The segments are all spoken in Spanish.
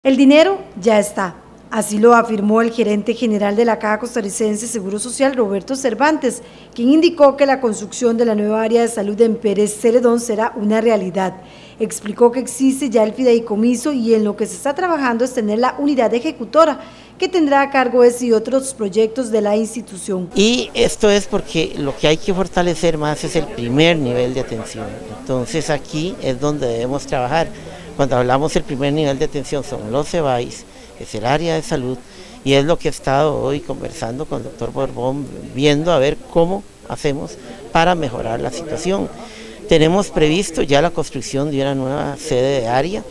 El dinero ya está, así lo afirmó el gerente general de la Caja Costarricense de Seguro Social, Roberto Cervantes, quien indicó que la construcción de la nueva área de salud en Pérez Celedón será una realidad. Explicó que existe ya el fideicomiso y en lo que se está trabajando es tener la unidad ejecutora, que tendrá a cargo ese y otros proyectos de la institución. Y esto es porque lo que hay que fortalecer más es el primer nivel de atención. Entonces aquí es donde debemos trabajar. Cuando hablamos del primer nivel de atención son los CEBAIS, es el área de salud, y es lo que he estado hoy conversando con el doctor Borbón, viendo a ver cómo hacemos para mejorar la situación. Tenemos previsto ya la construcción de una nueva sede de área.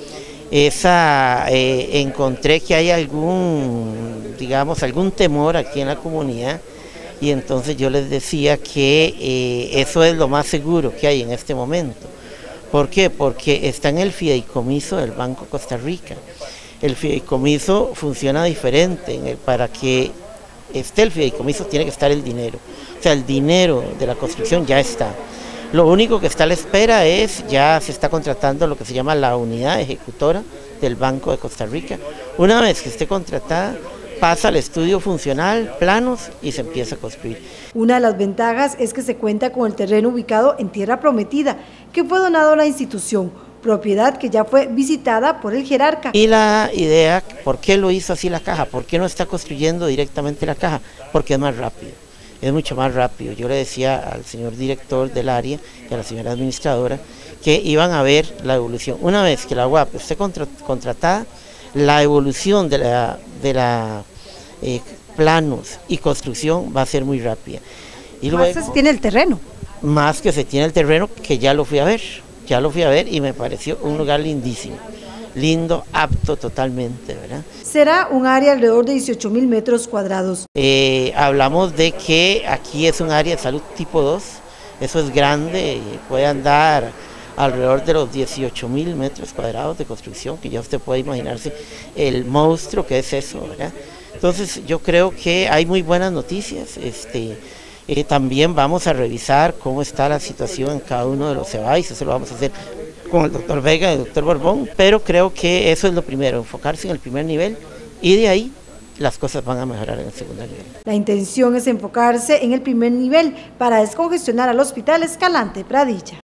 Encontré que hay algún temor aquí en la comunidad, y entonces yo les decía que eso es lo más seguro que hay en este momento. ¿Por qué? Porque está en el fideicomiso del Banco Costa Rica. El fideicomiso funciona diferente. Para que esté el fideicomiso tiene que estar el dinero. O sea, el dinero de la construcción ya está. Lo único que está a la espera es, ya se está contratando lo que se llama la unidad ejecutora del Banco de Costa Rica. Una vez que esté contratada, pasa al estudio funcional, planos y se empieza a construir. Una de las ventajas es que se cuenta con el terreno ubicado en Tierra Prometida, que fue donado a la institución, propiedad que ya fue visitada por el jerarca. Y la idea, ¿por qué lo hizo así la caja? ¿Por qué no está construyendo directamente la caja? Porque es más rápido, es mucho más rápido. Yo le decía al señor director del área y a la señora administradora que iban a ver la evolución. Una vez que la UAP esté contratada, la evolución de la planos y construcción va a ser muy rápida. Y luego, más que se tiene el terreno. Más que se tiene el terreno, que ya lo fui a ver y me pareció un lugar lindísimo, lindo, apto totalmente, ¿verdad? Será un área alrededor de 18.000 metros cuadrados. Hablamos de que aquí es un área de salud tipo 2, eso es grande, puede andar alrededor de los 18.000 metros cuadrados de construcción, que ya usted puede imaginarse el monstruo que es eso, ¿verdad? Entonces yo creo que hay muy buenas noticias. También vamos a revisar cómo está la situación en cada uno de los CEBAIS, eso lo vamos a hacer con el doctor Vega y el doctor Borbón, pero creo que eso es lo primero, enfocarse en el primer nivel y de ahí las cosas van a mejorar en el segundo nivel. La intención es enfocarse en el primer nivel para descongestionar al Hospital Escalante Pradilla.